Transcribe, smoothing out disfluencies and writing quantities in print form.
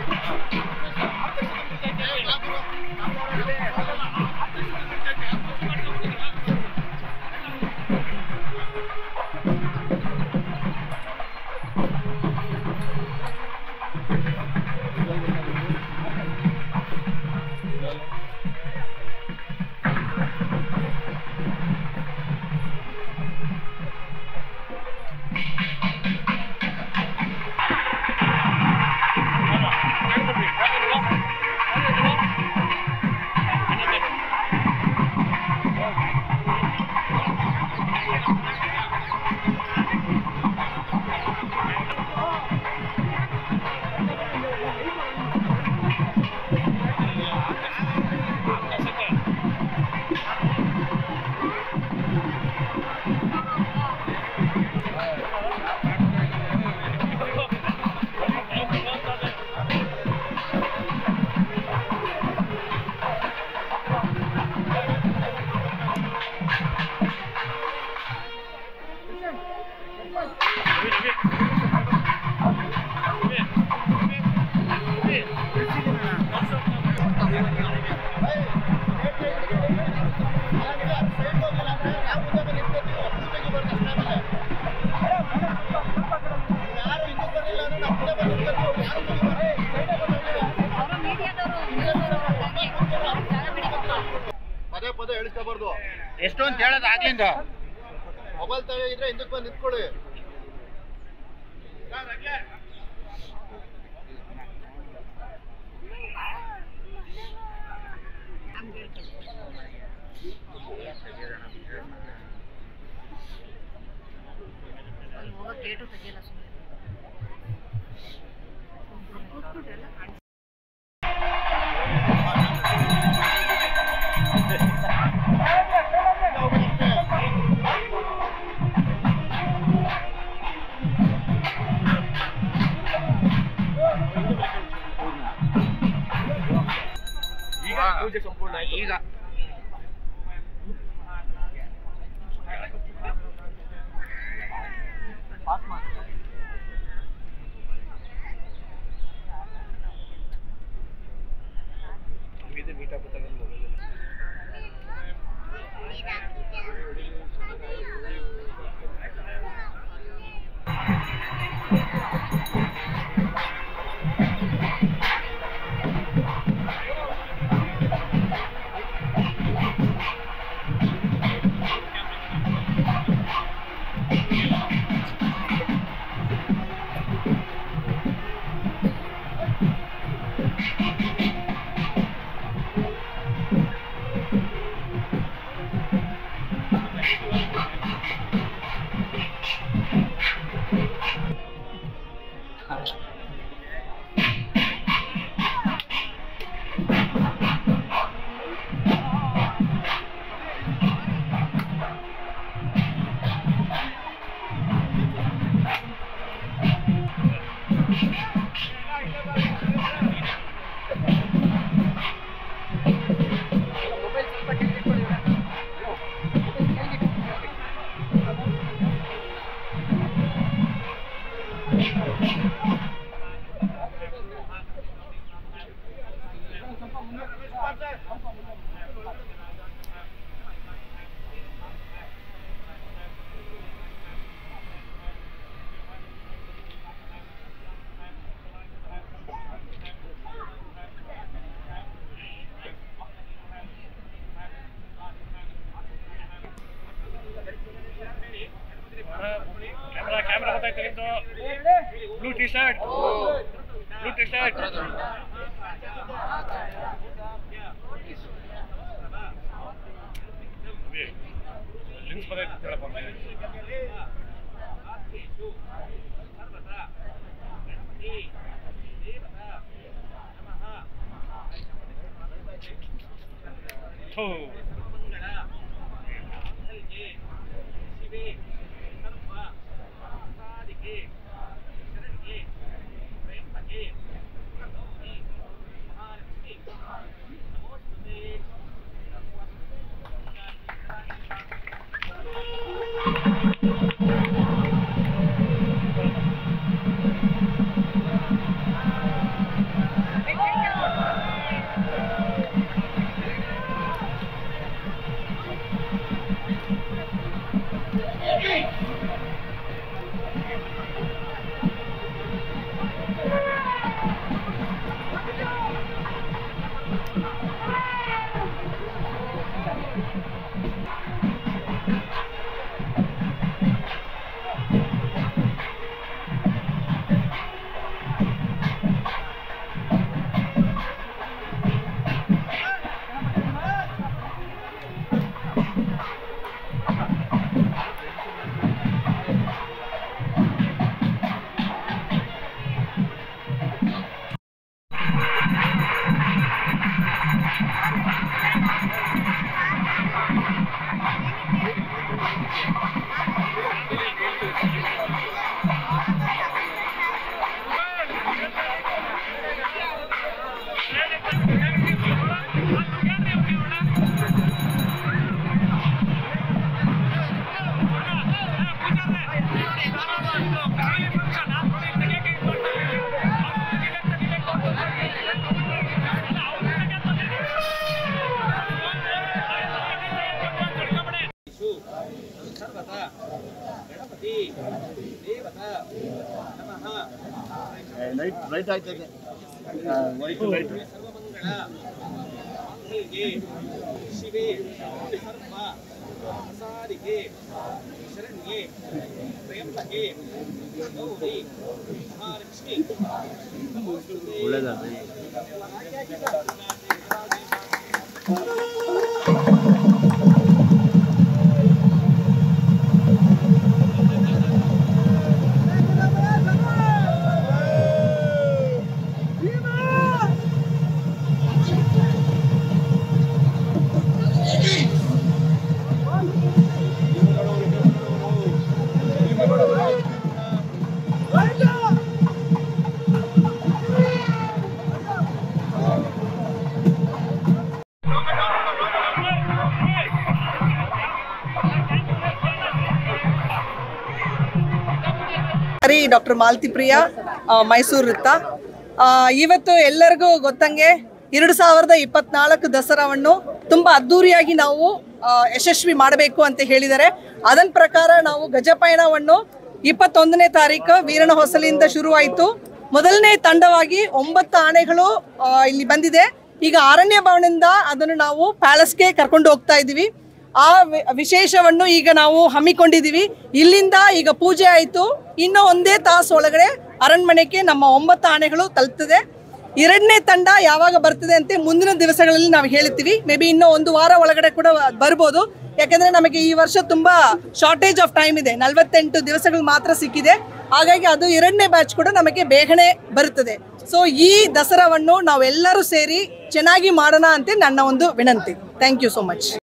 ಪದೇ ಪದೇ ಹೇಳಿಸ್ಕೋಬಾರ್ದು. ಎಷ್ಟು ಅಂತ ಹೇಳೋದು ಆಗ್ಲಿಂದ. ಮೊಬೈಲ್ ತಗೊಂಡಿದ್ರೆ ಹಿಂದಕ್ಕೆ ಬಂದು ನಿಂತ್ಕೊಳ್ಳಿ. ಪೂಜೆ ಸಂಪೂರ್ಣ ಆಯ್ತು. ಈಗ ಮೀಟಪ್ camera ಗೊತ್ತಾಯ್ತು. ಬ್ಲೂ ಟಿ ಶರ್ಟ್ ಲಿಂಕ್ಸ್ ಬಂದೈತೆ ಹೇಳಪ್ಪ. ರೈಟ್ ಆಯ್ತದೆ ಶಿವೆ ಸರ್ವ ಸಾರಿಗೆ ಶರಣ್ಯೆ ತ್ರಯಂಬಕೆ ಗೌರಿ ಮಹಾಲಕ್ಷ್ಮಿ ಒಳ್ಳೆದಾಗ್ಲಿ. ಡಾಕ್ಟರ್ ಮಾಲತಿ ಪ್ರಿಯಾ, ಮೈಸೂರು ವೃತ್ತ. ಇವತ್ತು ಎಲ್ಲರಿಗೂ ಗೊತ್ತಂಗೆ 2024 ದಸರಾವನ್ನು ತುಂಬ ಅದ್ದೂರಿಯಾಗಿ ನಾವು ಯಶಸ್ವಿ ಮಾಡಬೇಕು ಅಂತ ಹೇಳಿದ್ದಾರೆ. ಅದರ ಪ್ರಕಾರ ನಾವು ಗಜಪಯಣವನ್ನು 21ನೇ ತಾರೀಕು ವೀರನ ಹೊಸಲಿಂದ ಶುರುವಾಯಿತು. ಮೊದಲನೇ ತಂಡವಾಗಿ 9 ಆನೆಗಳು ಇಲ್ಲಿ ಬಂದಿದೆ. ಈಗ ಅರಣ್ಯ ಭವನದಿಂದ ಅದನ್ನು ನಾವು ಪ್ಯಾಲೇಸ್ಗೆ ಕರ್ಕೊಂಡು ಹೋಗ್ತಾ ಇದ್ದೀವಿ. ಆ ವಿಶೇಷವನ್ನು ಈಗ ನಾವು ಹಮ್ಮಿಕೊಂಡಿದ್ದೀವಿ. ಇಲ್ಲಿಂದ ಈಗ ಪೂಜೆ ಆಯಿತು. ಇನ್ನು ಒಂದೇ ತಾಸು ಒಳಗಡೆ ಅರಣ್ಮನೆಗೆ ನಮ್ಮ 9 ಆನೆಗಳು ತಲುಪ್ತದೆ. 2ನೇ ತಂಡ ಯಾವಾಗ ಬರ್ತದೆ ಅಂತ ಮುಂದಿನ ದಿವಸಗಳಲ್ಲಿ ನಾವು ಹೇಳ್ತೀವಿ. ಮೇ ಬಿ ಇನ್ನೂ 1 ವಾರ ಒಳಗಡೆ ಕೂಡ ಬರ್ಬೋದು. ಯಾಕೆಂದರೆ ನಮಗೆ ಈ ವರ್ಷ ತುಂಬ ಶಾರ್ಟೇಜ್ ಆಫ್ ಟೈಮ್ ಇದೆ, 48 ದಿವಸಗಳು ಮಾತ್ರ ಸಿಕ್ಕಿದೆ. ಹಾಗಾಗಿ ಅದು 2ನೇ ಬ್ಯಾಚ್ ಕೂಡ ನಮಗೆ ಬೇಗನೆ ಬರುತ್ತದೆ. ಸೊ ಈ ದಸರಾವನ್ನು ನಾವೆಲ್ಲರೂ ಸೇರಿ ಚೆನ್ನಾಗಿ ಮಾಡೋಣ ಅಂತ ನನ್ನ ಒಂದು ವಿನಂತಿ. Thank you so much.